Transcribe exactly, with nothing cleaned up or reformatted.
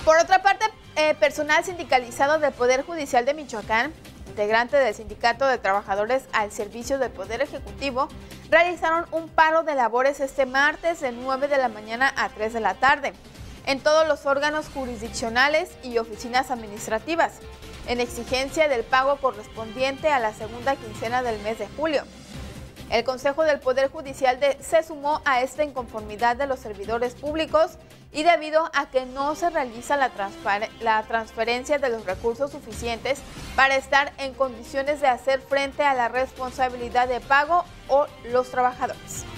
Por otra parte, eh, personal sindicalizado del Poder Judicial de Michoacán, integrante del Sindicato de Trabajadores al Servicio del Poder Ejecutivo, realizaron un paro de labores este martes de nueve de la mañana a tres de la tarde en todos los órganos jurisdiccionales y oficinas administrativas, en exigencia del pago correspondiente a la segunda quincena del mes de julio. El Consejo del Poder Judicial de, se sumó a esta inconformidad de los servidores públicos y debido a que no se realiza la, la transferencia de los recursos suficientes para estar en condiciones de hacer frente a la responsabilidad de pago o los trabajadores.